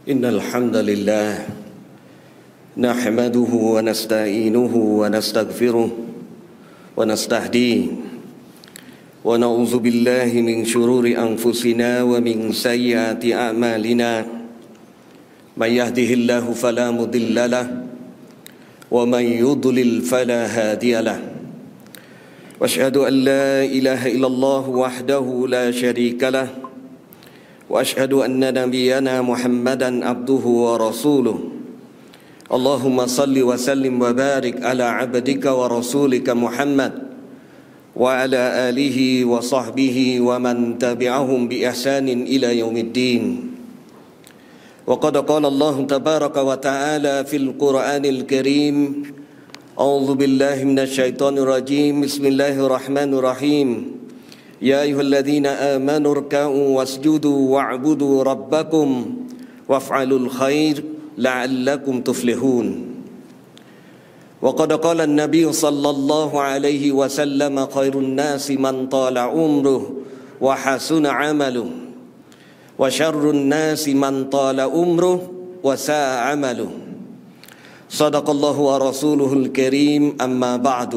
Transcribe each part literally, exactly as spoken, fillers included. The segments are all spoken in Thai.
إن الحمد لله نحمده ونستعينه ونستغفره ونستهديه ونعوذ بالله من شرور أنفسنا ومن سيئات أعمالنا من يهده الله فلا مضل له ومن يضلل فلا هادي له وأشهد أن لا إله إلا الله وحده لا شريك له وأشهد أن نبينا محمدا عبده ورسوله اللهم صل وسلم وبارك على عبدك ورسولك محمد وعلى آله وصحبه ومن تبعهم بإحسان إلى يوم الدين وقد قال الله تبارك وتعالى في القرآن الكريم أعوذ بالله من الشيطان الرجيم بسم الله الرحمن الرحيم يا أيها الذين آمنوا اركعوا واسجدوا واعبدوا ربكم وافعلوا الخير لعلكم تفلحون وقد قال النبي صلى الله عليه وسلم خير الناس من طال عمره وحسن عمله وشر الناس من طال عمره وساء عمله صدق الله ورسوله الكريم أما بعد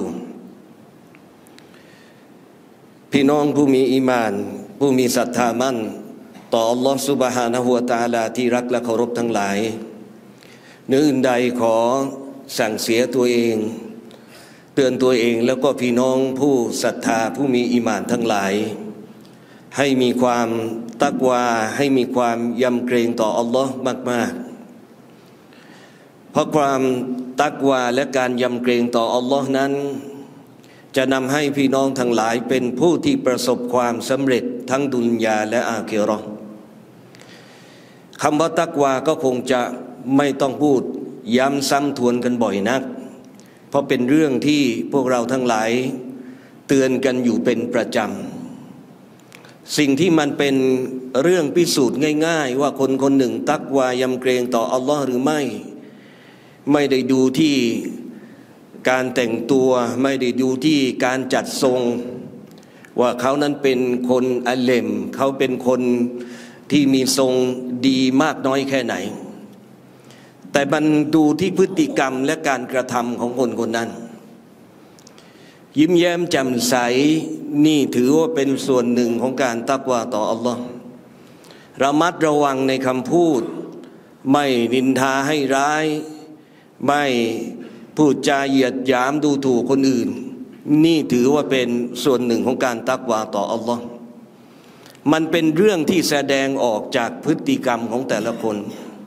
พี่น้องผู้มีอีหม่านผู้มีศรัทธามั่นต่ออัลลอฮฺซุบฮานะฮูวะตะอาลาที่รักและเคารพทั้งหลายเนื้ออื่นใดขอสั่งเสียตัวเองเตือนตัวเองแล้วก็พี่น้องผู้ศรัทธาผู้มีอีหม่านทั้งหลายให้มีความตักวาให้มีความยำเกรงต่ออัลลอฮฺมากๆเพราะความตักวาและการยำเกรงต่ออัลลอฮฺนั้นจะนำให้พี่น้องทั้งหลายเป็นผู้ที่ประสบความสำเร็จทั้งดุนยาและอาคิเราะห์คำว่าตักวาก็คงจะไม่ต้องพูดย้ำซ้ำทวนกันบ่อยนักเพราะเป็นเรื่องที่พวกเราทั้งหลายเตือนกันอยู่เป็นประจำสิ่งที่มันเป็นเรื่องพิสูจน์ง่ายๆว่าคนคนหนึ่งตักวายำเกรงต่ออัลลอฮ์หรือไม่ไม่ได้ดูที่การแต่งตัวไม่ได้ดูที่การจัดทรงว่าเขานั้นเป็นคนอาเลมเขาเป็นคนที่มีทรงดีมากน้อยแค่ไหนแต่มันดูที่พฤติกรรมและการกระทำของคนคนนั้นยิ้มแย้มแจ่มใสนี่ถือว่าเป็นส่วนหนึ่งของการตักวาต่ออัลลอฮ์ระมัดระวังในคำพูดไม่นินทาให้ร้ายไม่พูดจาเหยียดหยามดูถูกคนอื่นนี่ถือว่าเป็นส่วนหนึ่งของการตักวาต่ออัลลอฮ์มันเป็นเรื่องที่แสดงออกจากพฤติกรรมของแต่ละคน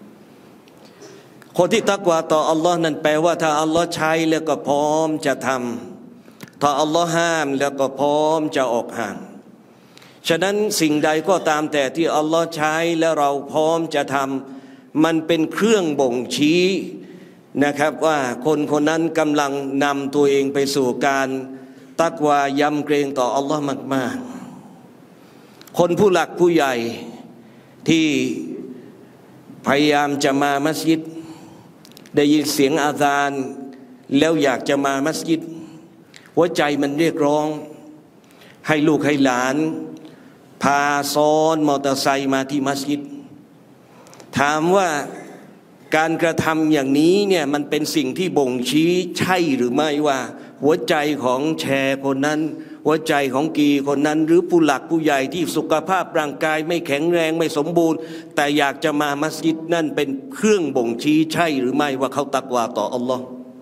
คนที่ตักวาต่ออัลลอฮ์นั้นแปลว่าถ้าอัลลอฮ์ใช้แล้วก็พร้อมจะทำถ้าอัลลอฮ์ห้ามแล้วก็พร้อมจะออกห่างฉะนั้นสิ่งใดก็ตามแต่ที่อัลลอฮ์ใช้แล้วเราพร้อมจะทำมันเป็นเครื่องบ่งชี้นะครับว่าคนคนนั้นกำลังนำตัวเองไปสู่การตักวายำเกรงต่ออัลลอฮ์มากๆคนผู้หลักผู้ใหญ่ที่พยายามจะมามัสยิดได้ยินเสียงอาซานแล้วอยากจะมามัสยิดหัวใจมันเรียกร้องให้ลูกให้หลานพาซ้อนมอเตอร์ไซค์มาที่มัสยิดถามว่าการกระทำอย่างนี้เนี่ยมันเป็นสิ่งที่บ่งชี้ใช่หรือไม่ว่าหัวใจของแชร์คนนั้นหัวใจของกีคนนั้นหรือผู้หลักผู้ใหญ่ที่สุขภาพร่างกายไม่แข็งแรงไม่สมบูรณ์แต่อยากจะมามัสยิดนั่นเป็นเครื่องบ่งชี้ใช่หรือไม่ว่าเขาตักวาต่ออัลลอฮ์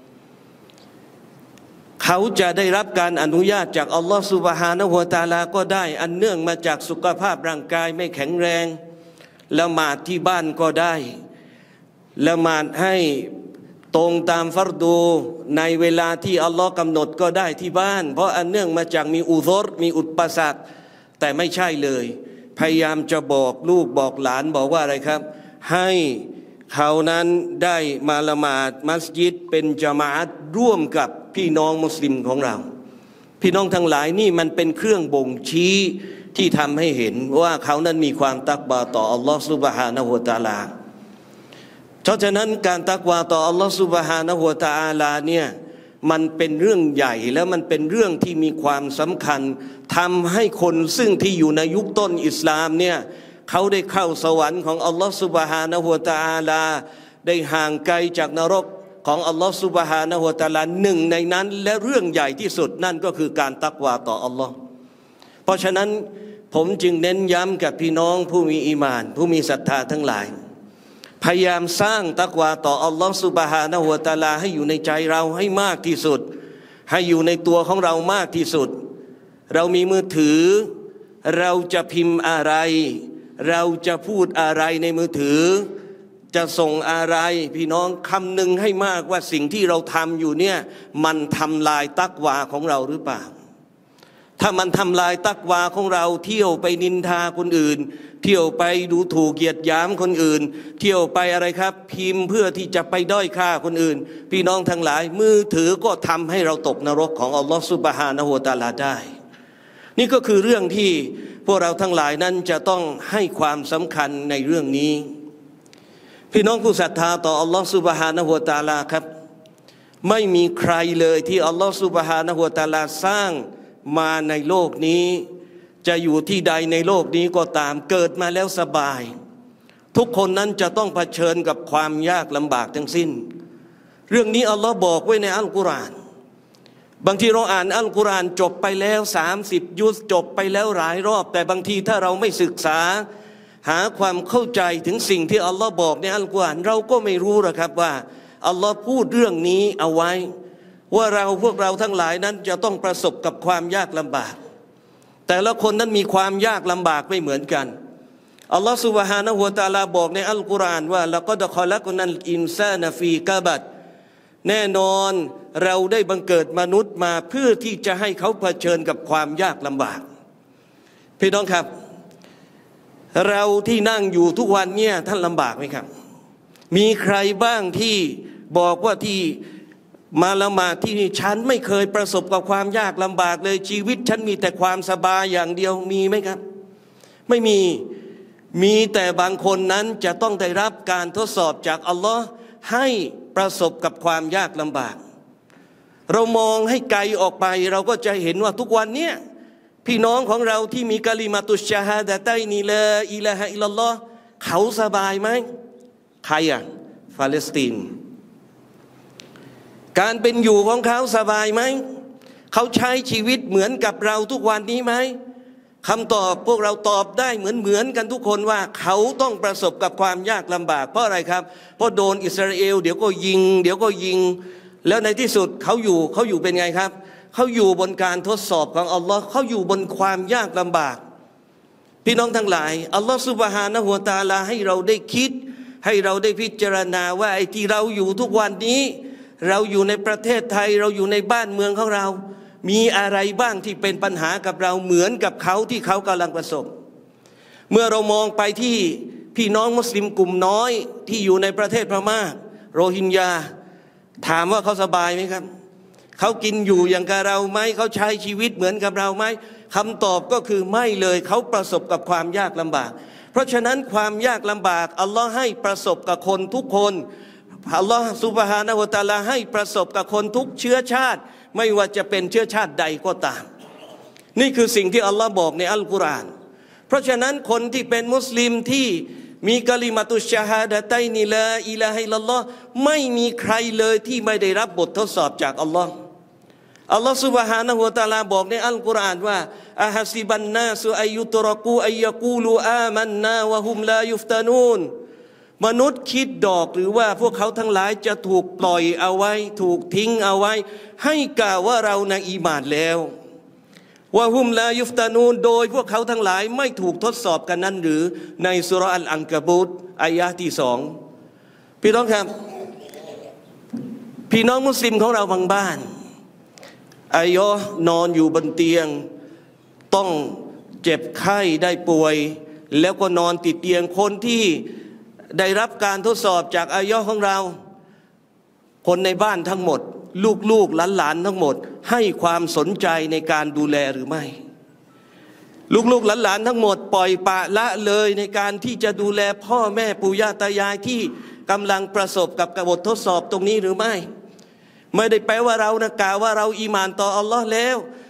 เขาจะได้รับการอนุญาตจากอัลลอฮ์ซุบฮานะฮูวะตะอาลาก็ได้อันเนื่องมาจากสุขภาพร่างกายไม่แข็งแรงละหมาดที่บ้านก็ได้ละหมาดให้ตรงตามฟัรดูในเวลาที่อัลลอฮ์กำหนดก็ได้ที่บ้านเพราะอันเนื่องมาจากมีอุซรมีอุปสรรคแต่ไม่ใช่เลยพยายามจะบอกลูกบอกหลานบอกว่าอะไรครับให้เขานั้นได้มาละหมาดมัสยิดเป็นญะมาอะห์ร่วมกับพี่น้องมุสลิมของเราพี่น้องทั้งหลายนี่มันเป็นเครื่องบ่งชี้ที่ทำให้เห็นว่าเขานั้นมีความตักวาต่ออัลลอฮ์ซุบฮานะฮูวะตะอาลาเพราะฉะนั้นการตักวาต่ออัลลอฮฺซุบฮานะฮูวะตะอาลาเนี่ยมันเป็นเรื่องใหญ่แล้วมันเป็นเรื่องที่มีความสำคัญทำให้คนซึ่งที่อยู่ในยุคต้นอิสลามเนี่ยเขาได้เข้าสวรรค์ของอัลลอฮฺซุบฮานะฮูวะตะอาลาได้ห่างไกลจากนรกของอัลลอฮฺซุบฮานะฮูวะตะอาลาหนึ่งในนั้นและเรื่องใหญ่ที่สุดนั่นก็คือการตักวาต่ออัลลอฮ์เพราะฉะนั้นผมจึงเน้นย้ำกับพี่น้องผู้มีอีหม่านผู้มีศรัทธาทั้งหลายพยายามสร้างตักวาต่ออัลลอฮฺซุบฮานะฮูวะตะอาลาให้อยู่ในใจเราให้มากที่สุดให้อยู่ในตัวของเรามากที่สุดเรามีมือถือเราจะพิมพ์อะไรเราจะพูดอะไรในมือถือจะส่งอะไรพี่น้องคำนึงให้มากว่าสิ่งที่เราทำอยู่เนี่ยมันทำลายตักวาของเราหรือเปล่าถ้ามันทำลายตักวาของเราเที่ยวไปนินทาคนอื่นเที่ยวไปดูถูกเหยียดหยามคนอื่นเที่ยวไปอะไรครับพิมพ์เพื่อที่จะไปด้อยค่าคนอื่นพี่น้องทั้งหลายมือถือก็ทำให้เราตกนรกของอัลลอฮฺซุบฮานะฮูวะตะอาลาได้นี่ก็คือเรื่องที่พวกเราทั้งหลายนั้นจะต้องให้ความสำคัญในเรื่องนี้พี่น้องผู้ศรัทธาต่ออัลลอฮฺซุบฮานะฮูวะตะอาลาครับไม่มีใครเลยที่อัลลอฮฺซุบฮานะฮูวะตะอาลาสร้างมาในโลกนี้จะอยู่ที่ใดในโลกนี้ก็ตามเกิดมาแล้วสบายทุกคนนั้นจะต้องเผชิญกับความยากลำบากทั้งสิ้นเรื่องนี้อัลลอฮ์บอกไว้ในอัลกุรอานบางทีเราอ่านอัลกุรอานจบไปแล้วสามสิบยุสจบไปแล้วหลายรอบแต่บางทีถ้าเราไม่ศึกษาหาความเข้าใจถึงสิ่งที่อัลลอฮ์บอกในอัลกุรอานเราก็ไม่รู้หรอกครับว่าอัลลอฮ์พูดเรื่องนี้เอาไว้ว่าเราพวกเราทั้งหลายนั้นจะต้องประสบกับความยากลำบากแต่ละคนนั้นมีความยากลำบากไม่เหมือนกันอัลลอฮฺซุบฮานะฮูวะตะอาลาบอกในอัลกุรอานว่าละกอดคอลักนัลอินซานะฟีกะบัดแน่นอนเราได้บังเกิดมนุษย์มาเพื่อที่จะให้เขาเผชิญกับความยากลำบากพี่น้องครับเราที่นั่งอยู่ทุกวันเนี่ยท่านลำบากไหมครับมีใครบ้างที่บอกว่าที่มาละหมาดที่นี่ฉันไม่เคยประสบกับความยากลำบากเลยชีวิตฉันมีแต่ความสบายอย่างเดียวมีไหมครับไม่มีมีแต่บางคนนั้นจะต้องได้รับการทดสอบจากอัลลอฮ์ให้ประสบกับความยากลำบากเรามองให้ไกลออกไปเราก็จะเห็นว่าทุกวันเนี้ยพี่น้องของเราที่มีกะลิมาตุชชะฮาดะตัยนีลาอิลาฮะอิลลัลลอฮ์เขาสบายไหมใครอ่ะปาเลสไตน์การเป็นอยู่ของเขาสบายไหมเขาใช้ชีวิตเหมือนกับเราทุกวันนี้ไหมคำตอบพวกเราตอบได้เหมือนเหมือนกันทุกคนว่าเขาต้องประสบกับความยากลำบากเพราะอะไรครับเพราะโดนอิสราเอลเดี๋ยวก็ยิงเดี๋ยวก็ยิงแล้วในที่สุดเขาอยู่เขาอยู่เป็นไงครับเขาอยู่บนการทดสอบของอัลลอฮ์เขาอยู่บนความยากลำบากพี่น้องทั้งหลายอัลลอฮ์ซุบฮานะฮูวะตะอาลาให้เราได้คิดให้เราได้พิจารณาว่าไอ้ที่เราอยู่ทุกวันนี้เราอยู่ในประเทศไทยเราอยู่ในบ้านเมืองของเรามีอะไรบ้างที่เป็นปัญหากับเราเหมือนกับเขาที่เขากำลังประสบเมื่อเรามองไปที่พี่น้องมุสลิมกลุ่มน้อยที่อยู่ในประเทศพม่าโรฮิงญาถามว่าเขาสบายไหมครับเขากินอยู่อย่างกับเราไหมเขาใช้ชีวิตเหมือนกับเราไหมคำตอบก็คือไม่เลยเขาประสบกับความยากลำบากเพราะฉะนั้นความยากลำบากอัลลอฮ์ให้ประสบกับคนทุกคนอัลลอฮ์ซุบฮานะฮูวะตะอาลาให้ประสบกับคนทุกเชื้อชาติไม่ว่าจะเป็นเชื้อชาติใดก็ตามนี่คือสิ่งที่อัลลอฮ์บอกในอัลกุรอานเพราะฉะนั้นคนที่เป็นมุสลิมที่มีกะลิมาตุชชะฮาดะตัยนีลาอิลาฮะอิลลัลลอฮ์ไม่มีใครเลยที่ไม่ได้รับบททดสอบจากอัลลอฮ์อัลลอฮ์ซุบฮานะฮูวะตะอาลาบอกในอัลกุรอานว่าอะฮัซิบันนาสุอัยยุตรกูอัยยะกูลูอามันนาวะฮุมลายุฟตานูนมนุษย์คิดดอกหรือว่าพวกเขาทั้งหลายจะถูกปล่อยเอาไว้ถูกทิ้งเอาไว้ให้กล่าวว่าเรานะอีหม่านแล้ววะฮุมลายุฟตานูนโดยพวกเขาทั้งหลายไม่ถูกทดสอบกันนั้นหรือในสุเราะห์อัลอันกะบูตอายะห์ที่สองพี่น้องครับพี่น้องมุสลิมของเราบางบ้านอายะห์นอนอยู่บนเตียงต้องเจ็บไข้ได้ป่วยแล้วก็นอนติดเตียงคนที่ได้รับการทดสอบจากอายะห์ของเราคนในบ้านทั้งหมดลูกๆหลานๆทั้งหมดให้ความสนใจในการดูแลหรือไม่ลูกๆหลานๆทั้งหมดปล่อยปละละเลยในการที่จะดูแลพ่อแม่ปู่ย่าตายายที่กำลังประสบกับบททดสอบตรงนี้หรือไม่ไม่ได้แปลว่าเรานะกล่าวว่าเราอีหม่านต่ออัลลอฮ์แล้ว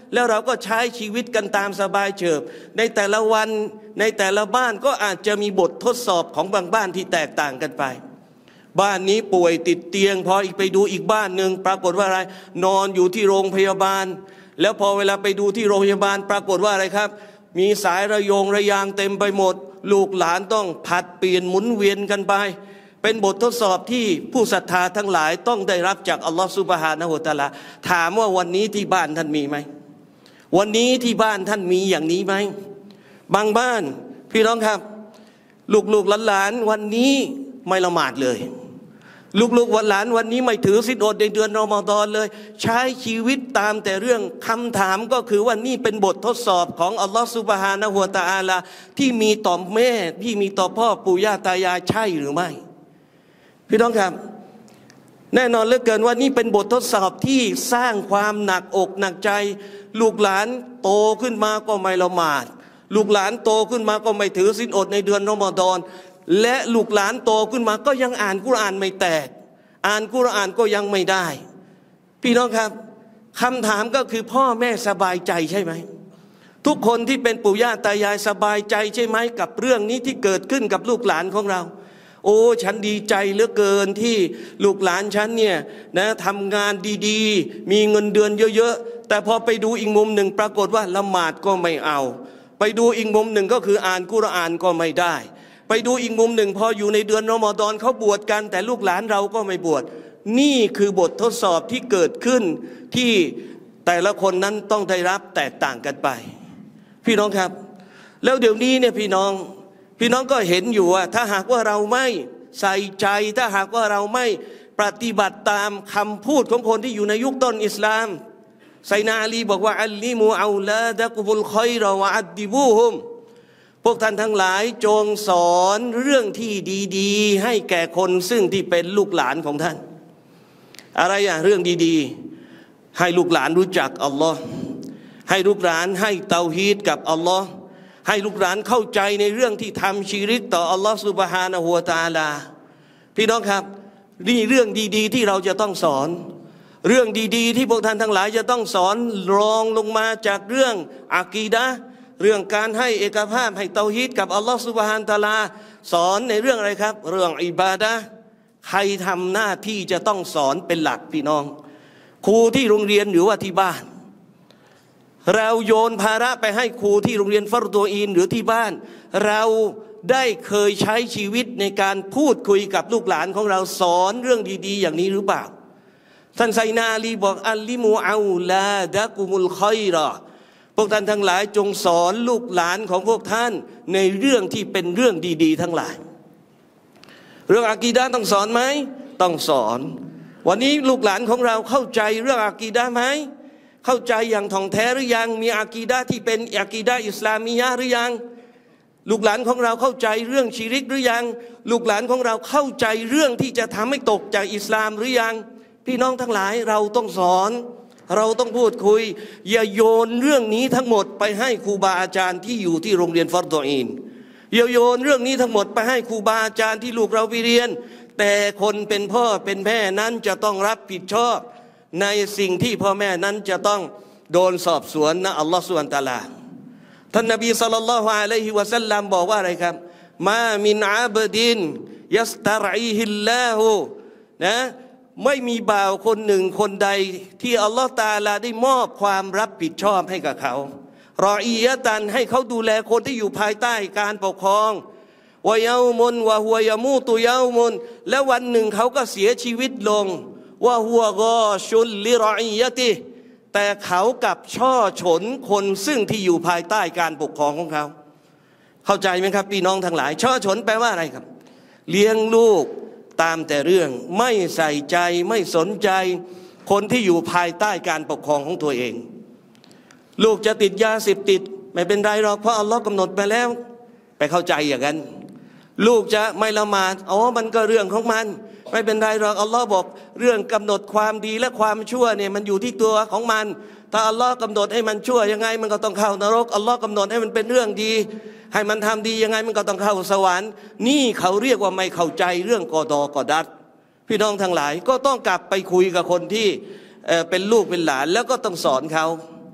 แล้วเราก็ใช้ชีวิตกันตามสบายเฉิบในแต่ละวันในแต่ละบ้านก็อาจจะมีบททดสอบของบางบ้านที่แตกต่างกันไปบ้านนี้ป่วยติดเตียงพออีกไปดูอีกบ้านหนึ่งปรากฏว่าอะไรนอนอยู่ที่โรงพยาบาลแล้วพอเวลาไปดูที่โรงพยาบาลปรากฏว่าอะไรครับมีสายระโยงระยางเต็มไปหมดลูกหลานต้องผัดเปลี่ยนหมุนเวียนกันไปเป็นบททดสอบที่ผู้ศรัทธาทั้งหลายต้องได้รับจากอัลลอฮฺซุบฮานะฮูวะตะอาลาถามว่าวันนี้ที่บ้านท่านมีไหมวันนี้ที่บ้านท่านมีอย่างนี้ไหมบางบ้านพี่น้องครับลูกๆหลานๆวันนี้ไม่ละหมาดเลยลูกๆวันหลานวันนี้ไม่ถือศีลอดในเดือนรอมฎอนเลยใช้ชีวิตตามแต่เรื่องคำถามก็คือว่านี่เป็นบททดสอบของอัลลอฮฺซุบฮานะฮูวะตะอาลาที่มีต่อแม่ที่มีต่อพ่อปู่ย่าตายายใช่หรือไม่พี่น้องครับแน่นอนเหลือเกินว่านี่เป็นบททดสอบที่สร้างความหนักอกหนักใจลูกหลานโตขึ้นมาก็ไม่ละหมาดลูกหลานโตขึ้นมาก็ไม่ถือศีลอดในเดือนรอมฎอนและลูกหลานโตขึ้นมาก็ยังอ่านกุรอานไม่แตกอ่านกุรอานก็ยังไม่ได้พี่น้องครับคำถามก็คือพ่อแม่สบายใจใช่ไหมทุกคนที่เป็นปู่ย่าตายายสบายใจใช่ไหมกับเรื่องนี้ที่เกิดขึ้นกับลูกหลานของเราโอ้ฉันดีใจเหลือเกินที่ลูกหลานฉันเนี่ยนะทำงานดีๆมีเงินเดือนเยอะๆแต่พอไปดูอีกมุมหนึ่งปรากฏว่าละหมาดก็ไม่เอาไปดูอีกมุมหนึ่งก็คืออ่านกุรอานก็ไม่ได้ไปดูอีกมุมหนึ่งพออยู่ในเดือนรอมฎอนเขาบวชกันแต่ลูกหลานเราก็ไม่บวชนี่คือบททดสอบที่เกิดขึ้นที่แต่ละคนนั้นต้องได้รับแตกต่างกันไปพี่น้องครับแล้วเดี๋ยวนี้เนี่ยพี่น้องพี่น้องก็เห็นอยู่ว่าถ้าหากว่าเราไม่ใส่ใจถ้าหากว่าเราไม่ปฏิบัติตามคำพูดของคนที่อยู่ในยุคต้นอิสลามไซนาอาลีบอกว่าอัลลิมูอัลลาดะกุบุลค็อยรอวะอัดดิบูฮุมพวกท่านทั้งหลายจงสอนเรื่องที่ดีๆให้แก่คนซึ่งที่เป็นลูกหลานของท่านอะไรอย่างเรื่องดีๆให้ลูกหลานรู้จักอัลลอฮ์ให้ลูกหลานให้เตาฮีดกับอัลลอฮ์ให้ลูกหลานเข้าใจในเรื่องที่ทำชีริกต่ออัลลอฮ์ซุบฮานะฮูวะตะอาลาพี่น้องครับนี่เรื่องดีๆที่เราจะต้องสอนเรื่องดีๆที่พวกท่านทั้งหลายจะต้องสอนรองลงมาจากเรื่องอะกีดะห์เรื่องการให้เอกภาพให้เตาฮีดกับอัลลอฮฺซุบฮานตะอาลาสอนในเรื่องอะไรครับเรื่องอิบาดะห์ใครทำหน้าที่จะต้องสอนเป็นหลักพี่น้องครูที่โรงเรียนหรือว่าที่บ้านเราโยนภาระไปให้ครูที่โรงเรียนฟัรฎูอีนหรือที่บ้านเราได้เคยใช้ชีวิตในการพูดคุยกับลูกหลานของเราสอนเรื่องดีๆอย่างนี้หรือเปล่าท่านไซนาอาลีบอกอัลลิมูอัลลาดะกุมุลค็อยรอพวกท่านทั้งหลายจงสอนลูกหลานของพวกท่านในเรื่องที่เป็นเรื่องดีๆทั้งหลายเรื่องอากีดะห์ต้องสอนไหมต้องสอนวันนี้ลูกหลานของเราเข้าใจเรื่องอากีดะห์ไหมเข้าใจอย่างท่องแท้หรือยังมีอากีดะห์ที่เป็นอากีดะห์อิสลามียะห์หรือยังลูกหลานของเราเข้าใจเรื่องชิริกหรือยังลูกหลานของเราเข้าใจเรื่องที่จะทำให้ตกจากอิสลามหรือยังพี่น้องทั้งหลายเราต้องสอนเราต้องพูดคุยอย่าโยนเรื่องนี้ทั้งหมดไปให้ครูบาอาจารย์ที่อยู่ที่โรงเรียนฟัรฎูอีนอย่าโยนเรื่องนี้ทั้งหมดไปให้ครูบาอาจารย์ที่ลูกเราไปเรียนแต่คนเป็นพ่อเป็นแม่นั้นจะต้องรับผิดชอบในสิ่งที่พ่อแม่นั้นจะต้องโดนสอบสวนนะอัลลอฮฺซุบฮานะฮูวะตะอาลาท่านนบีศ็อลลัลลอฮุอะลัยฮิวะซัลลัมบอกว่าอะไรครับมามินอับดินยัสตะรีฮิลลาหูนะไม่มีบ่าวคนหนึ่งคนใดที่อัลลอฮฺตะอาลาได้มอบความรับผิดชอบให้กับเขารออียะตันให้เขาดูแลคนที่อยู่ภายใต้การปกครองวะยามุนวะฮุวยามูตุยามุนและวันหนึ่งเขาก็เสียชีวิตลงวะฮุวกอชุลลิรออียะติแต่เขากับช่อฉนคนซึ่งที่อยู่ภายใต้การปกครองของเขาเข้าใจไหมครับพี่น้องทั้งหลายช่อฉนแปลว่าอะไรครับเลี้ยงลูกตามแต่เรื่องไม่ใส่ใจไม่สนใจคนที่อยู่ภายใต้การปกครองของตัวเองลูกจะติดยาเสพติดไม่เป็นไรหรอกเพราะอัลลอฮ์กำหนดไปแล้วไปเข้าใจอย่างนั้นลูกจะไม่ละหมาดอ๋อมันก็เรื่องของมันไม่เป็นไรหรอกอัลลอฮ์บอกเรื่องกำหนดความดีและความชั่วเนี่ยมันอยู่ที่ตัวของมันถ้าอัลลอฮ์กำหนดให้มันชั่วยังไงมันก็ต้องเข้านรกอัลลอฮ์กำหนดให้มันเป็นเรื่องดีให้มันทำดียังไงมันก็ต้องเข้าสวรรค์นี่เขาเรียกว่าไม่เข้าใจเรื่องกอดอกอดัดพี่น้องทั้งหลายก็ต้องกลับไปคุยกับคนที่เอ่อเป็นลูกเป็นหลานแล้วก็ต้องสอนเขา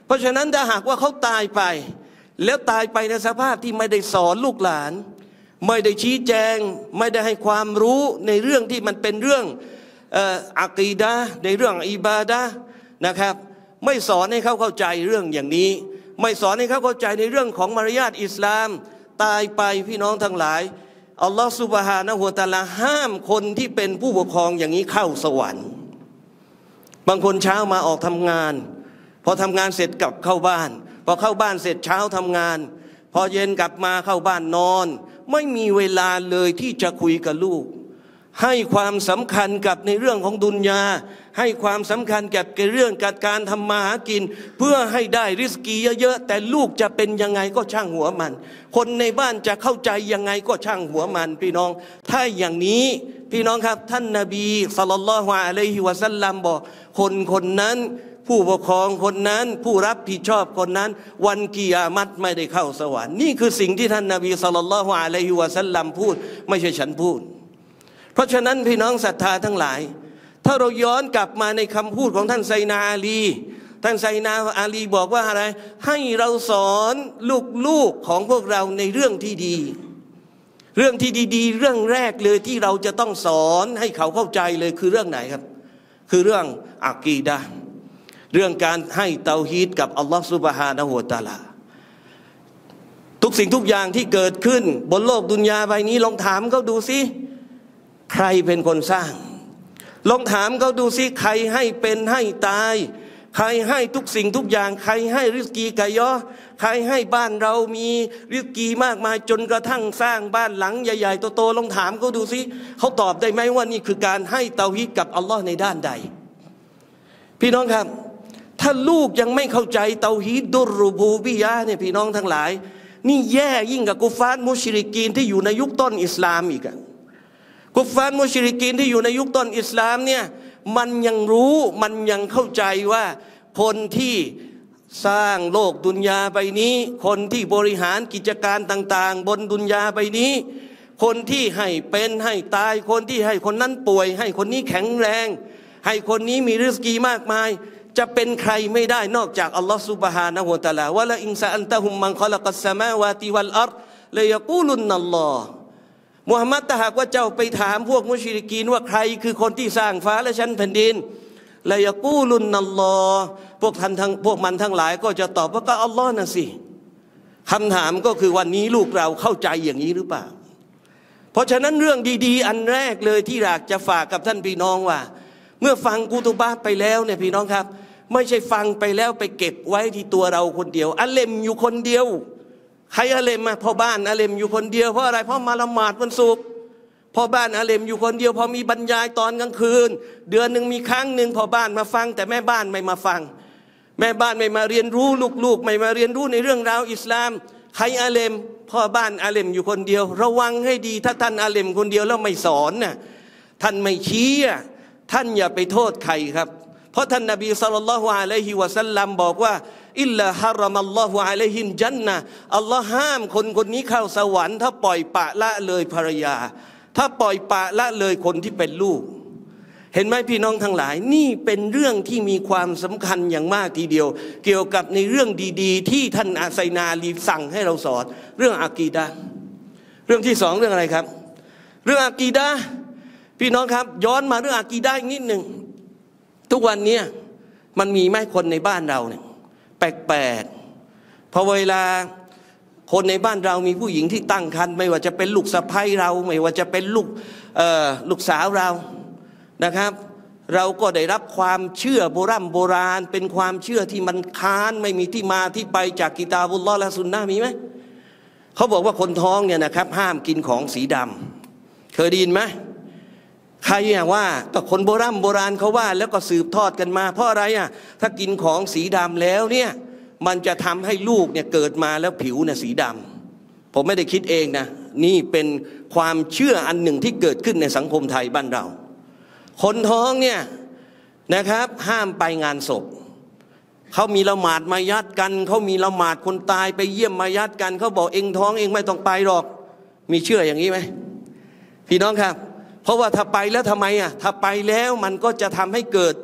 เพราะฉะนั้นถ้าหากว่าเขาตายไปแล้วตายไปในสภาพที่ไม่ได้สอนลูกหลานไม่ได้ชี้แจงไม่ได้ให้ความรู้ในเรื่องที่มันเป็นเรื่องอะกีดะห์ในเรื่องอิบาดะห์นะครับไม่สอนให้เขาเข้าใจเรื่องอย่างนี้ไม่สอนให้เขาเข้าใจในเรื่องของมารยาทอิสลามตายไปพี่น้องทั้งหลายอัลลอฮฺซุบฮานะฮูวะตะอาลาห้ามคนที่เป็นผู้ปกครองอย่างนี้เข้าสวรรค์บางคนเช้ามาออกทำงานพอทำงานเสร็จกลับเข้าบ้านพอเข้าบ้านเสร็จเช้าทำงานพอเย็นกลับมาเข้าบ้านนอนไม่มีเวลาเลยที่จะคุยกับลูกให้ความสำคัญกับในเรื่องของดุนยาให้ความสำคัญกับเรื่องการทำมาหากินเพื่อให้ได้ริสกีเยอะๆแต่ลูกจะเป็นยังไงก็ช่างหัวมันคนในบ้านจะเข้าใจยังไงก็ช่างหัวมันพี่น้องถ้าอย่างนี้พี่น้องครับท่านนบีศ็อลลัลลอฮุอะลัยฮิวะซัลลัมบอกคนคนนั้นผู้ปกครองคนนั้นผู้รับผิดชอบคนนั้นวันกิยามัตไม่ได้เข้าสวรรค์นี่คือสิ่งที่ท่านนบีศ็อลลัลลอฮุอะลัยฮิวะซัลลัมพูดไม่ใช่ฉันพูดเพราะฉะนั้นพี่น้องศรัทธาทั้งหลายถ้าเราย้อนกลับมาในคำพูดของท่านไซนาอาลีท่านไซนาอาลีบอกว่าอะไรให้เราสอนลูกๆของพวกเราในเรื่องที่ดีเรื่องที่ดีๆเรื่องแรกเลยที่เราจะต้องสอนให้เขาเข้าใจเลยคือเรื่องไหนครับคือเรื่องอะกีดะห์เรื่องการให้เตาฮีดกับอัลลอฮฺซุบฮานะฮูวะตะอาลาทุกสิ่งทุกอย่างที่เกิดขึ้นบนโลกดุนยาใบนี้ลองถามเขาดูสิใครเป็นคนสร้างลองถามเขาดูสิใครให้เป็นให้ตายใครให้ทุกสิ่งทุกอย่างใครให้ริสกีกะยอใครให้บ้านเรามีริสกีมากมายจนกระทั่งสร้างบ้านหลังใหญ่ๆโตๆลองถามเขาดูสิเขาตอบได้ไหมว่านี่คือการให้เตาฮีดกับอัลลอฮ์ในด้านใดพี่น้องครับถ้าลูกยังไม่เข้าใจเตาฮีดดุรรูบูบิยะห์เนี่ยพี่น้องทั้งหลายนี่แย่ยิ่งกับกุฟาร์มุชริกีนที่อยู่ในยุคต้นอิสลามอีกอะกุฟาร์มุชริกีนที่อยู่ในยุคต้นอิสลามเนี่ยมันยังรู้มันยังเข้าใจว่าคนที่สร้างโลกดุนยาใบนี้คนที่บริหารกิจการต่างๆบนดุนยาใบนี้คนที่ให้เป็นให้ตายคนที่ให้คนนั้นป่วยให้คนนี้แข็งแรงให้คนนี้มีริสกีมากมายจะเป็นใครไม่ได้นอกจากอัลลอฮฺซุบฮานะฮูวะตะอาลาวะละอินซะอันตะฮุมมันคอลักัสสมาวาติวัลอัรฎละยะกูลุนนัลลอฮ์มุฮัมมัดถ้าหากว่าเจ้าไปถามพวกมุชริกีนว่าใครคือคนที่สร้างฟ้าและชั้นแผ่นดินละยะกูลุนนัลลอฮ์พวกท่านทั้งพวกมันทั้งหลายก็จะตอบว่าก็อัลลอฮ์น่ะสิคำถามก็คือวันนี้ลูกเราเข้าใจอย่างนี้หรือเปล่าเพราะฉะนั้นเรื่องดีๆอันแรกเลยที่อยากจะฝากกับท่านพี่น้องว่าเมื่อฟังกุตุบะห์ไปแล้วเนี่ยพี่น้องครับไม่ใช่ฟังไปแล้วไปเก็บไว้ที่ตัวเราคนเดียวอัลเลมอยู่คนเดียวใครอาเลมมาพ่อบ้านอาเลมอยู่คนเดียวเพราะอะไรเพราะมาละหมาดวันศุกร์พ่อบ้านอาเลมอยู่คนเดียวพอมีบรรยายตอนกลางคืนเดือนหนึ่งมีครั้งหนึ่งพ่อบ้านมาฟังแต่แม่บ้านไม่มาฟังแม่บ้านไม่มาเรียนรู้ลูกๆไม่มาเรียนรู้ในเรื่องราวอิสลามใครอาเลมพ่อบ้านอาเลมอยู่คนเดียวระวังให้ดีถ้าท่านอาเลมคนเดียวแล้วไม่สอนน่ะท่านไม่ชี้ท่านอย่าไปโทษใครครับเพราะท่านนบีศ็อลลัลลอฮุอะลัยฮิวะซัลลัมบอกว่าอิลลาฮารอมัลลอฮุอะลัยฮิมญันนะห์อัลลอฮ์ห้ามคนคนนี้เข้าสวรรค์ถ้าปล่อยปะละเลยภรรยาถ้าปล่อยปะละเลยคนที่เป็นลูกเห็นไหมพี่น้องทั้งหลายนี่เป็นเรื่องที่มีความสำคัญอย่างมากทีเดียวเกี่ยวกับในเรื่องดีๆที่ท่านอาไซนาลีสั่งให้เราสอนเรื่องอะกีดะห์เรื่องที่สองเรื่องอะไรครับเรื่องอะกีดะห์พี่น้องครับย้อนมาเรื่องอะกีดะห์อีกนิดหนึ่งทุกวันนี้มันมีไหมคนในบ้านเราเนี่ยแปลกๆพอเวลาคนในบ้านเรามีผู้หญิงที่ตั้งครรภ์ไม่ว่าจะเป็นลูกสะใภ้เราไม่ว่าจะเป็นลูกเอ่อลูกสาวเรานะครับเราก็ได้รับความเชื่อโบราณโบราณเป็นความเชื่อที่มันค้านไม่มีที่มาที่ไปจากกิตาบุลลอฮ์และสุนนะมีไหมเขาบอกว่าคนท้องเนี่ยนะครับห้ามกินของสีดำเคยได้ยินไหมใครอ่ะว่าก็คนโบราณโบราณเขาว่าแล้วก็สืบทอดกันมาเพราะอะไรอ่ะถ้ากินของสีดำแล้วเนี่ยมันจะทำให้ลูกเนี่ยเกิดมาแล้วผิวเนี่ยสีดำผมไม่ได้คิดเองนะนี่เป็นความเชื่ออันหนึ่งที่เกิดขึ้นในสังคมไทยบ้านเราคนท้องเนี่ยนะครับห้ามไปงานศพเขามีละหมาดมายัดกันเขามีละหมาดคนตายไปเยี่ยมมายัดกันเขาบอกเองท้องเองไม่ต้องไปหรอกมีเชื่ออย่างนี้ไหมพี่น้องครับเพราะว่าถ้าไปแล้วทำไมอ่ะถ้าไปแล้วมันก็จะทำให้เกิด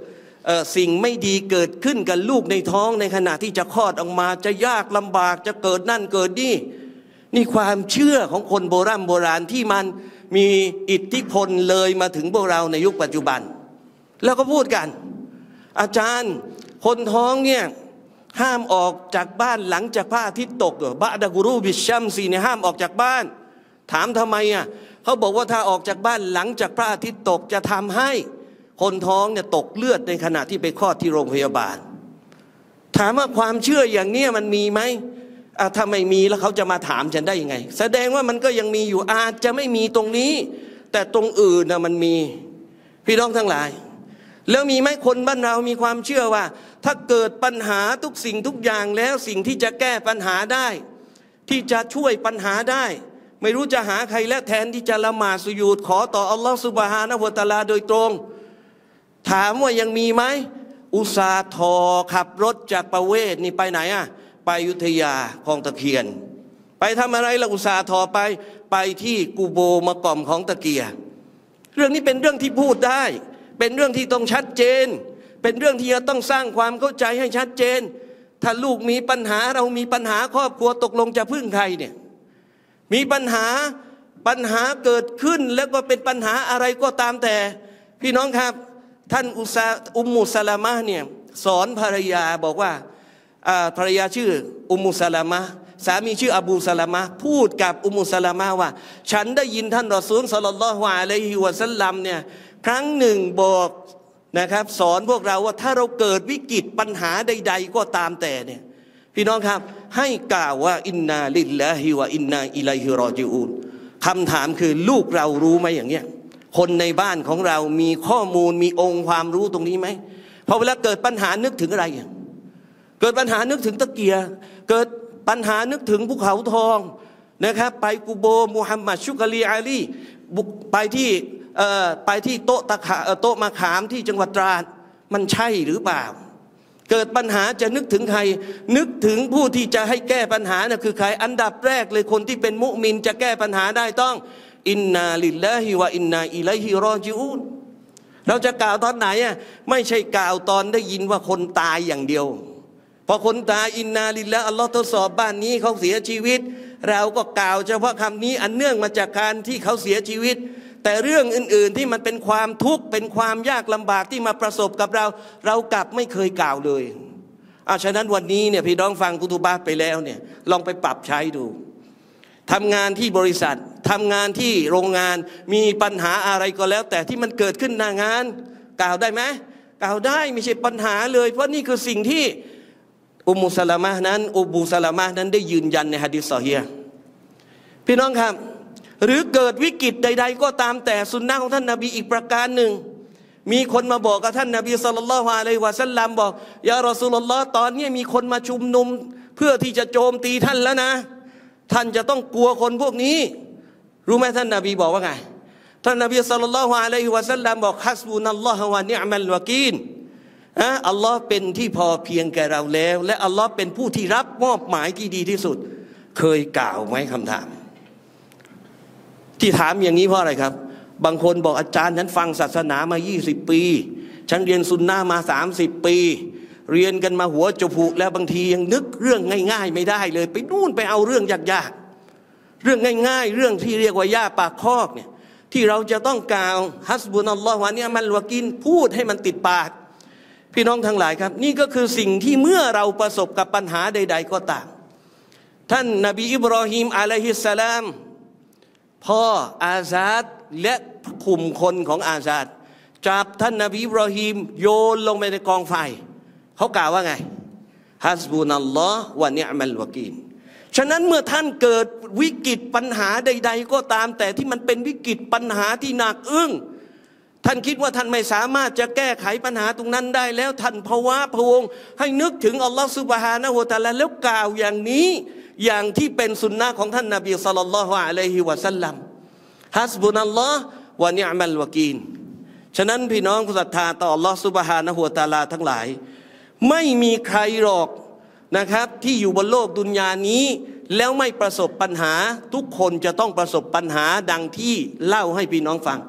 สิ่งไม่ดีเกิดขึ้นกับลูกในท้องในขณะที่จะคลอดออกมาจะยากลำบากจะเกิดนั่นเกิดนี่นี่ความเชื่อของคนโบราณโบราณที่มันมีอิทธิพลเลยมาถึงพวกเราในยุคปัจจุบันแล้วก็พูดกันอาจารย์คนท้องเนี่ยห้ามออกจากบ้านหลังจากพระอาทิตย์ตกบะดะกุรูบิชชัมซีเนี่ยห้ามออกจากบ้านถามทำไมอ่ะเขาบอกว่าถ้าออกจากบ้านหลังจากพระอาทิตย์ตกจะทำให้คนท้องเนี่ยตกเลือดในขณะที่ไปคลอดที่โรงพยาบาลถามว่าความเชื่ออย่างนี้มันมีไหมถ้าไม่มีแล้วเขาจะมาถามฉันได้ยังไงแสดงว่ามันก็ยังมีอยู่อาจจะไม่มีตรงนี้แต่ตรงอื่นนะมันมีพี่น้องทั้งหลายแล้วมีไหมคนบ้านเรามีความเชื่อว่าถ้าเกิดปัญหาทุกสิ่งทุกอย่างแล้วสิ่งที่จะแก้ปัญหาได้ที่จะช่วยปัญหาได้ไม่รู้จะหาใครและแทนที่จะละหมาดสุญูดขอต่ออัลลอฮฺซุบฮานะฮูวะตะอาลาโดยตรงถามว่ายังมีไหมอุตสาห์ทอขับรถจากประเวศนี่ไปไหนอ่ะไปอยุธยาคลองตะเคียนไปทำอะไรละอุตสาห์ทอไปไปที่กูโบมะกอมของตะเกียเรื่องนี้เป็นเรื่องที่พูดได้เป็นเรื่องที่ต้องชัดเจนเป็นเรื่องที่จะต้องสร้างความเข้าใจให้ชัดเจนถ้าลูกมีปัญหาเรามีปัญหาครอบครัวตกลงจะพึ่งใครเนี่ยมีปัญหาปัญหาเกิดขึ้นแล้วก็เป็นปัญหาอะไรก็ตามแต่พี่น้องครับท่านอุซาอุมมุสลามะเนี่ยสอนภรรยาบอกว่าภรรยาชื่ออุมมุสลามะสามีชื่ออบูสลามะพูดกับอุมมุสลามะว่าฉันได้ยินท่านรอซูลศ็อลลัลลอฮุอะลัยฮิวะซัลลัมเนี่ยครั้งหนึ่งบอกนะครับสอนพวกเราว่าถ้าเราเกิดวิกฤตปัญหาใดๆก็ตามแต่เนี่ยพี่น้องครับให้กล่าวว่าอินนาลิลลาฮิวะอินนาอิลัยฮิรอญิอูนคำถามคือลูกเรารู้ไหมอย่างเงี้ยคนในบ้านของเรามีข้อมูลมีองค์ความรู้ตรงนี้ไหมพอเวลาเกิดปัญหานึกถึงอะไรเกิดปัญหานึกถึงตะเกียเกิดปัญหานึกถึงภูเขาทองนะครับไปกูโบมุฮัมมัดชุกลีอาลีไปที่ไปที่โต๊ะตะขาโต๊ะมะขามที่จังหวัดตราดมันใช่หรือเปล่าเกิดปัญหาจะนึกถึงใครนึกถึงผู้ที่จะให้แก้ปัญหานะคือใครอันดับแรกเลยคนที่เป็นมุมินจะแก้ปัญหาได้ต้องอินนาลิลลาฮิวะอินนาอิลัยฮิรอญิอูนเราจะกล่าวตอนไหนอ่ะไม่ใช่กล่าวตอนได้ยินว่าคนตายอย่างเดียวพอคนตายอินนาลิลลาห์อัลลอฮ์ทดสอบบ้านนี้เขาเสียชีวิตเราก็กล่าวเฉพาะคำนี้อันเนื่องมาจากการที่เขาเสียชีวิตแต่เรื่องอื่นๆที่มันเป็นความทุกข์เป็นความยากลำบากที่มาประสบกับเราเรากลับไม่เคยกล่าวเลยอาฉะนั้นวันนี้เนี่ยพี่น้องฟังกุตุบะห์ไปแล้วเนี่ยลองไปปรับใช้ดูทำงานที่บริษัททำงานที่โรงงานมีปัญหาอะไรก็แล้วแต่ที่มันเกิดขึ้นหน้างานกล่าวได้ไหมกล่าวได้ไม่ใช่ปัญหาเลยเพราะนี่คือสิ่งที่อุมมุสลามะห์นั้นอบูสลามะห์นั้นได้ยืนยันในหะดีษซอฮีฮ์พี่น้องครับหรือเกิดวิกฤตใดๆก็ตามแต่สุนนะของท่านนบีอีกประการหนึ่งมีคนมาบอกกับท่านนบีศ็อลลัลลอฮุอะลัยฮิวะซัลลัมบอกยารอซูลุลลอฮ์ตอนนี้มีคนมาชุมนุมเพื่อที่จะโจมตีท่านแล้วนะท่านจะต้องกลัวคนพวกนี้รู้ไหมท่านนบีบอกว่าไงท่านนบีศ็อลลัลลอฮุอะลัยฮิวะซัลลัมบอกฮัสบุนัลลอฮุวะนิอ์มัลวะกีลอะอัลลอฮ์เป็นที่พอเพียงแก่เราแล้วและอัลลอฮ์เป็นผู้ที่รับมอบหมายที่ดีที่สุดเคยกล่าวไหมคำถามที่ถามอย่างนี้เพราะอะไรครับบางคนบอกอาจารย์ฉันฟังศาสนามายี่สิบปีฉันเรียนซุนนะห์มาสามสิบปีเรียนกันมาหัวจุพุแล้วบางทียังนึกเรื่องง่ายๆไม่ได้เลยไปนู่นไปเอาเรื่องยากๆเรื่องง่ายๆเรื่องที่เรียกว่าย่าปากคอกเนี่ยที่เราจะต้องกล่าวฮัสบุนัลลอฮุวะนิอ์มัลวะกีลพูดให้มันติดปากพี่น้องทั้งหลายครับนี่ก็คือสิ่งที่เมื่อเราประสบกับปัญหาใดๆก็ตามท่านนบีอิบรอฮีมอะลัยฮิสสลามพ่ออาซาดและกลุ่มคนของอาซาดจับท่านนบีอิบรอฮีมโยนลงไปในกองไฟเขากล่าวว่าไงฮัสบุนัลลอฮ์วะนิอ์มัลวะกีลฉะนั้นเมื่อท่านเกิดวิกฤตปัญหาใดๆก็ตามแต่ที่มันเป็นวิกฤตปัญหาที่หนักอึ้งท่านคิดว่าท่านไม่สามารถจะแก้ไขปัญหาตรงนั้นได้แล้วท่านภาวะพะวงให้นึกถึงอัลลอฮฺซุบฮานะฮูวะตะอาลาแล้วกล่าวอย่างนี้อย่างที่เป็นสุนนะของท่านนบีศ็อลลัลลอฮุอะลัยฮิวะซัลลัมฮัสบุนัลลอฮ์วะนิอ์มัลวะกีลฉะนั้นพี่น้องผู้ศรัทธาต่ออัลลอฮฺซุบฮานะฮูวะตะอาลาทั้งหลายไม่มีใครหรอกนะครับที่อยู่บนโลกดุนยานี้แล้วไม่ประสบปัญหาทุกคนจะต้องประสบปัญหาดังที่เล่าให้พี่น้องฟัง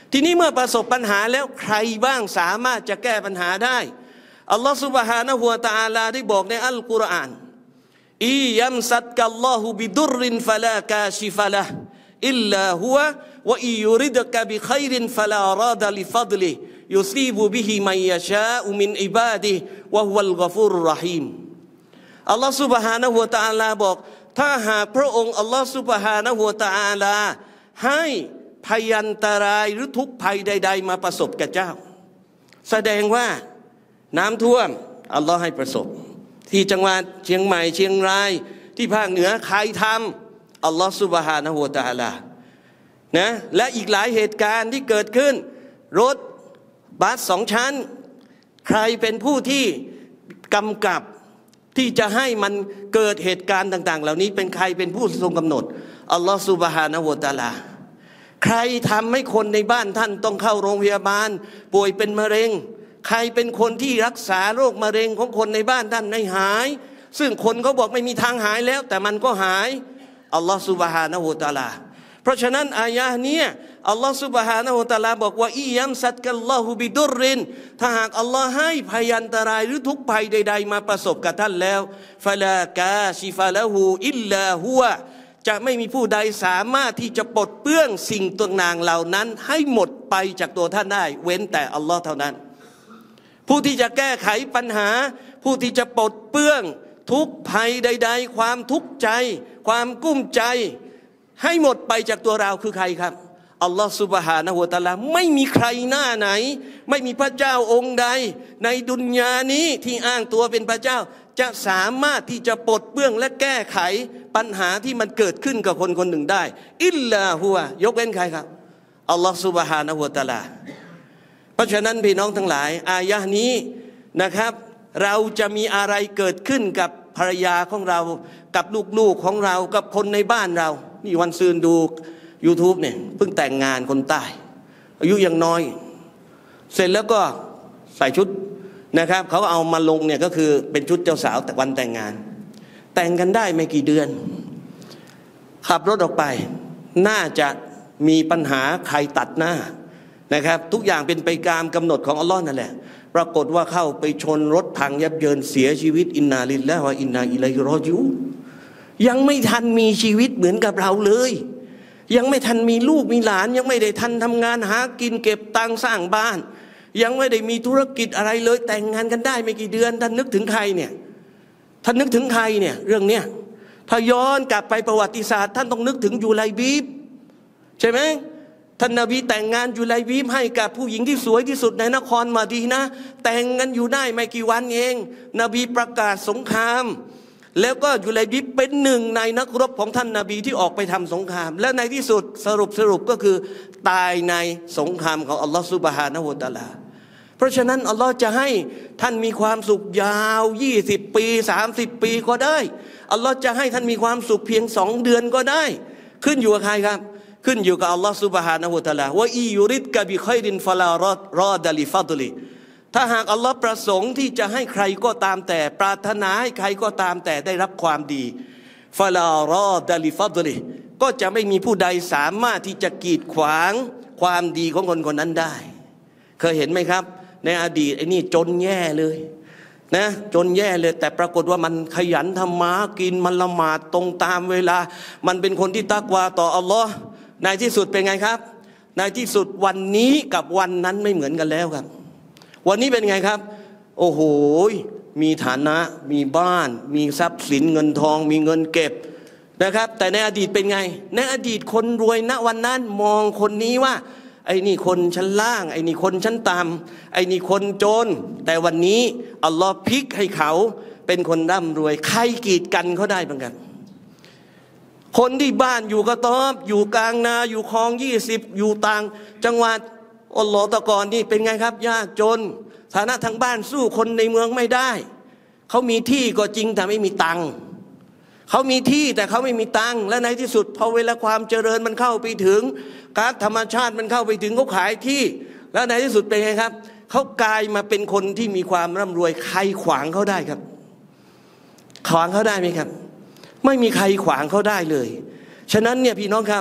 ทีนี้เมื่อประสบปัญหาแล้วใครบ้างสามารถจะแก้ปัญหาได้อัลลอฮฺซุบฮานะฮูวะตะอาลาได้บอกในอัลกุรอานอียัมซัดกัลลอฮุบิดุรินฟะลากาชิฟะละอิลลาฮุวะวะอิยุริดกะบิคัยรินฟะลารอดะลิฟัฎลิยุซีบุบิฮิมัยยะชาอุมินอิบาดิวะฮุวัลกอฟูรุรเราะฮีมอัลลอฮฺซุบฮานะฮูวะตะอาลาบอกถ้าหากพระองค์อัลลอฮฺซุบฮานะฮูวะตะอาลาให้พยันตรายหรือทุกภัยใดๆมาประสบกับเจ้าแสดงว่าน้ำท่วมอัลลอฮ์ให้ประสบที่จังหวัดเชียงใหม่เชียงรายที่ภาคเหนือใครทำอัลลอฮ์ซุบฮานะฮูวะตะอาลานะและอีกหลายเหตุการณ์ที่เกิดขึ้นรถบัสสองชั้นใครเป็นผู้ที่กำกับที่จะให้มันเกิดเหตุการณ์ต่างๆเหล่านี้เป็นใครเป็นผู้ทรงกำหนดอัลลอฮ์ซุบฮานะฮูวะตะอาลาใครทำให้คนในบ้านท่านต้องเข้าโรงพยาบาลป่วยเป็นมะเร็งใครเป็นคนที่รักษาโรคมะเร็งของคนในบ้านท่านให้หายซึ่งคนเขาบอกไม่มีทางหายแล้วแต่มันก็หายอัลลอฮฺซุบฮานะฮูวะตะอาลาเพราะฉะนั้นอายะห์นี้อัลลอฮฺซุบฮานะฮูวะตะอาลาบอกว่าอิยัมซัดกัลลอฮุบิดุรินถ้าหากอัลลอฮ์ให้พยันตรายหรือทุกภัยใดๆมาประสบกับท่านแล้วฟะลากาชิฟะละฮูอิลลาฮุวะจะไม่มีผู้ใดสามารถที่จะปลดเปลื้องสิ่งต่างๆเหล่านั้นให้หมดไปจากตัวท่านได้เว้นแต่อัลลอฮ์เท่านั้นผู้ที่จะแก้ไขปัญหาผู้ที่จะปลดเปลื้องทุกภัยใดๆความทุกข์ใจความกุ้มใจให้หมดไปจากตัวเราคือใครครับอัลลอฮฺซุบฮานะฮูวะตะอาลาไม่มีใครหน้าไหนไม่มีพระเจ้าองค์ใดในดุนยานี้ที่อ้างตัวเป็นพระเจ้าจะสามารถที่จะปลดเปลื้องและแก้ไขปัญหาที่มันเกิดขึ้นกับคนคนหนึ่งได้อิลลาฮุวะยกเว้นใครครับอัลลอฮฺซุบฮานะฮูวะตะอาลาเพราะฉะนั้นพี่น้องทั้งหลายอายะห์นี้นะครับเราจะมีอะไรเกิดขึ้นกับภรรยาของเรากับลูกๆของเรากับคนในบ้านเรานี่วันซืนดู YouTube เนี่ยเพิ่งแต่งงานคนใต้อายุยังน้อยเสร็จแล้วก็ใส่ชุดนะครับเขาเอามาลงเนี่ยก็คือเป็นชุดเจ้าสาวแต่วันแต่งงานแต่งกันได้ไม่กี่เดือนขับรถออกไปน่าจะมีปัญหาใครตัดหน้านะครับทุกอย่างเป็นไปตามกำหนดของอัลลอฮ์นั่นแหละปรากฏว่าเข้าไปชนรถพังยับเยินเสียชีวิตอินนาลิลลาฮิวะอินนาอิลัยฮิรอญิอูนยังไม่ทันมีชีวิตเหมือนกับเราเลยยังไม่ทันมีลูกมีหลานยังไม่ได้ทันทำงานหากินเก็บตังค์สร้างบ้านยังไม่ได้มีธุรกิจอะไรเลยแต่งงานกันได้ไม่กี่เดือนท่านนึกถึงใครเนี่ยท่านนึกถึงใครเนี่ยเรื่องเนี้ยถ้าย้อนกลับไปประวัติศาสตร์ท่านต้องนึกถึงยูไลบีบใช่ไหมท่านนบีแต่งงานยูไลบีบให้กับผู้หญิงที่สวยที่สุดในนครมะดีนะห์แต่งกันอยู่ได้ไม่กี่วันเองนบีประกาศสงครามแล้วก็ยูไลบีบเป็นหนึ่งในนักรบของท่านนบีที่ออกไปทำสงครามและในที่สุดสรุปสรุปก็คือตายในสงครามของอัลลอฮฺซุบฮานะฮูวะตะอาลาเพราะฉะนั้นอัลลอฮฺจะให้ท่านมีความสุขยาวยี่สิบปีสามสิบปีก็ได้อัลลอฮฺจะให้ท่านมีความสุขเพียงสองเดือนก็ได้ขึ้นอยู่กับใครครับขึ้นอยู่กับอัลลอฮฺซุบฮานะฮูวะตะอาลาว่าอิยุริดกะบิคัยรินฟะลารอดรอดะลิฟัฎลิถ้าหากอัลลอฮฺประสงค์ที่จะให้ใครก็ตามแต่ปรารถนาให้ใครก็ตามแต่ได้รับความดีฟะลารอดะลิฟัฎลิก็จะไม่มีผู้ใดสามารถที่จะกีดขวางความดีของคนคนนั้นได้เคยเห็นไหมครับในอดีตไอ้นี่จนแย่เลยนะจนแย่เลยแต่ปรากฏว่ามันขยันทำมากินมันละหมาดตรงตามเวลามันเป็นคนที่ตักวาต่ออัลลอฮ์ในที่สุดเป็นไงครับในที่สุดวันนี้กับวันนั้นไม่เหมือนกันแล้วครับวันนี้เป็นไงครับโอ้โหมีฐานะมีบ้านมีทรัพย์สินเงินทองมีเงินเก็บนะครับแต่ในอดีตเป็นไงในอดีตคนรวยณวันนั้นมองคนนี้ว่าไอ้นี่คนชั้นล่างไอ้นี่คนชั้นต่ำไอ้นี่คนจนแต่วันนี้อัลลอฮ์พลิกให้เขาเป็นคนร่ำรวยใครกีดกันเขาได้บ้างกันคนที่บ้านอยู่กระต๊อบอยู่กลางนาอยู่คลองยี่สิบอยู่ต่างจังหวัดอัลลอฮ์ตะกอนนี่เป็นไงครับยากจนฐานะทางบ้านสู้คนในเมืองไม่ได้เขามีที่ก็จริงแต่ไม่มีตังค์เขามีที่แต่เขาไม่มีตังค์และในที่สุดพอเวลาความเจริญมันเข้าไปถึงก๊าซธรรมชาติมันเข้าไปถึงเขาขายที่แล้วในที่สุดเป็นไงครับเขากลายมาเป็นคนที่มีความร่ำรวยใครขวางเขาได้ครับขวางเขาได้ไหมครับไม่มีใครขวางเขาได้เลยฉะนั้นเนี่ยพี่น้องครับ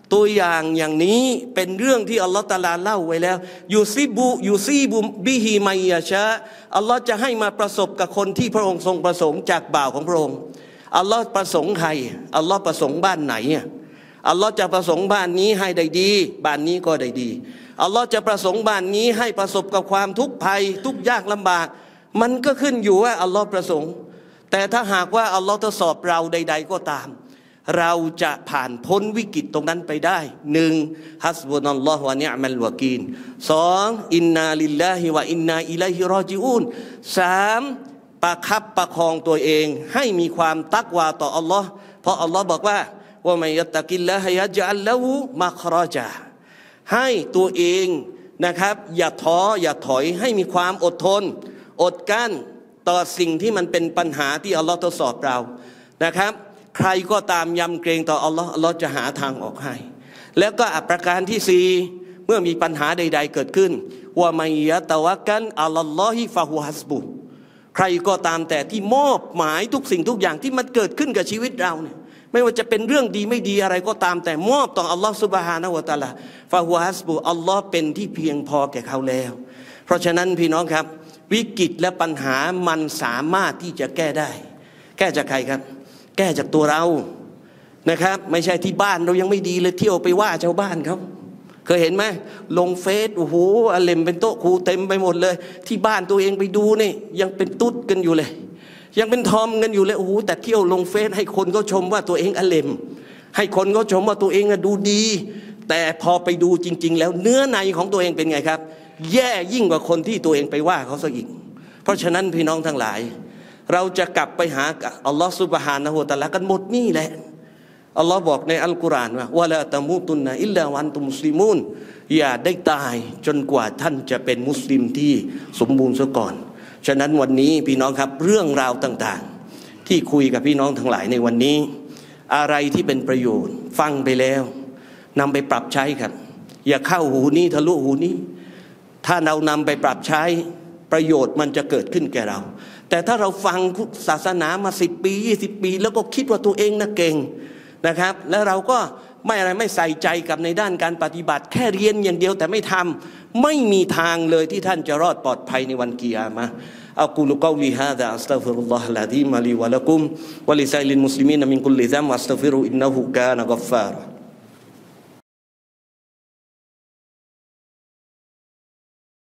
ตัวอย่างอย่างนี้เป็นเรื่องที่อัลลอฮฺตะอาลาเล่าไว้แล้วยูซิบุยูซีบุบิฮิมัยยะชะอัลลอฮฺจะให้มาประสบกับคนที่พระองค์ทรงประสงค์จากบ่าวของพระองค์อัลลอฮฺประสงค์ใครอัลลอฮฺประสงค์บ้านไหนอัลลอฮฺจะประสงค์บ้านนี้ให้ได้ดีบ้านนี้ก็ได้ดีอัลลอฮฺจะประสงค์บ้านนี้ให้ประสบกับความทุกข์ภัยทุกข์ยากลำบากมันก็ขึ้นอยู่ว่าอัลลอฮฺประสงค์แต่ถ้าหากว่าอัลลอฮฺทดสอบเราใดๆก็ตามเราจะผ่านพ้นวิกฤตตรงนั้นไปได้หนึ่งฮัสบุนัลลอฮฺวะนิอ์มัลวะกีลสองอินนาลิลลาฮิวะอินนาอิลัยฮิรอญิอูนสามประคับประคองตัวเองให้มีความตักวาต่ออัลลอฮ์เพราะอัลลอฮ์บอกว่าว่ามัยยัตตะกิลลาฮะยัจอัลละฮูมัครอจาให้ตัวเองนะครับอย่าท้ออย่าถอยให้มีความอดทนอดกั้นต่อสิ่งที่มันเป็นปัญหาที่อัลลอฮ์ทดสอบเรานะครับใครก็ตามยำเกรงต่ออัลลอฮ์อัลลอฮ์จะหาทางออกให้แล้วก็ประการที่สี่เมื่อมีปัญหาใดๆเกิดขึ้นว่ามัยยะตะวะกันอัลลอฮิฟะฮุฮัสบุใครก็ตามแต่ที่มอบหมายทุกสิ่งทุกอย่างที่มันเกิดขึ้นกับชีวิตเราเนี่ยไม่ว่าจะเป็นเรื่องดีไม่ดีอะไรก็ตามแต่มอบต่ออัลลอฮ์ซุบฮานะฮูวะตะอาลาฟะฮุฮัสบุอัลลอฮ์เป็นที่เพียงพอแก่เขาแล้วเพราะฉะนั้นพี่น้องครับวิกฤตและปัญหามันสามารถที่จะแก้ได้แก้จากใครครับแก้จากตัวเรานะครับไม่ใช่ที่บ้านเรายังไม่ดีเลยเที่ยวไปว่าชาวบ้านเขาเคยเห็นไหมลงเฟซโอ้โหอเลมเป็นโต๊ะครูเต็มไปหมดเลยที่บ้านตัวเองไปดูนี่ยังเป็นตุ๊ดกันอยู่เลยยังเป็นทอมกันอยู่เลยโอ้โหแต่เที่ยวลงเฟซให้คนเขาชมว่าตัวเองอเลมให้คนเขาชมว่าตัวเองดูดีแต่พอไปดูจริงๆแล้วเนื้อในของตัวเองเป็นไงครับแย่ยิ่งกว่าคนที่ตัวเองไปว่าเขาซะอีกเพราะฉะนั้นพี่น้องทั้งหลายเราจะกลับไปหาอัลลอฮฺซุบฮานะฮูวะตะอาลากันหมดนี่แหละอัลลอฮ์บอกในอัลกุรอานว่าวะลาตะมูตุนนะอิลลาวันตุมุสลิมูนอย่าได้ตายจนกว่าท่านจะเป็นมุสลิมที่สมบูรณ์ซะก่อนฉะนั้นวันนี้พี่น้องครับเรื่องราวต่างๆที่คุยกับพี่น้องทั้งหลายในวันนี้อะไรที่เป็นประโยชน์ฟังไปแล้วนำไปปรับใช้ครับอย่าเข้าหูนี้ทะลุหูนี้ถ้าเรานำไปปรับใช้ประโยชน์มันจะเกิดขึ้นแก่เราแต่ถ้าเราฟังศาสนามาสิบปียี่สิบปีแล้วก็คิดว่าตัวเองน่ะเก่งนะครับแล้วเราก็ไม่อะไรไม่ใส่ใจกับในด้านการปฏิบัติแค่เรียนอย่างเดียวแต่ไม่ทำไม่มีทางเลยที่ท่านจะรอดปลอดภัยในวันกิยามะฮ์อักูลุกอลิฮาซาอัสตัฆฟิรุลลอฮะลอะซีมะลีวะละกุมวะลิซาอิลิลมุสลิมีนมินกุลลิซัมวัสตัฆฟิรุอินนะฮูกานะกัฟฟาร์